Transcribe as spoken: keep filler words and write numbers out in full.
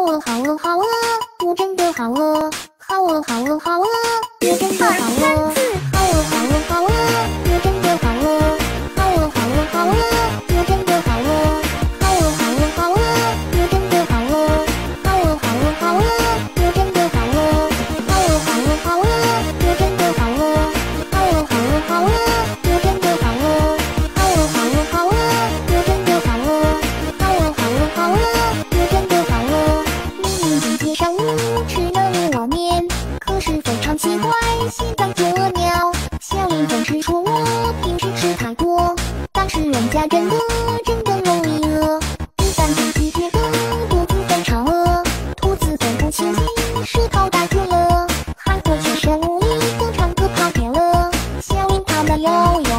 了好了好了，我真的好了，好了好了好了，我真的好了，好了好了好了，我真的好了，好了好了好了，我真的好了，好了好了好了，我真的好了，好了好了好了，我真的好了，好了好了好了，我真的好了，好了好了好了，我真的好了，好了好了好了，我真的好了，好了好了好了，我真的好了。明明境界上无吃的牛肉面，可是非常奇怪，心脏作鸟。小林总是说我平时吃太多，但是人家真的真的容易饿。一般自己觉得肚子非常饿，兔子分不清鸡，石头打住了，韩国全身无力都唱歌跑偏了，小林跑得有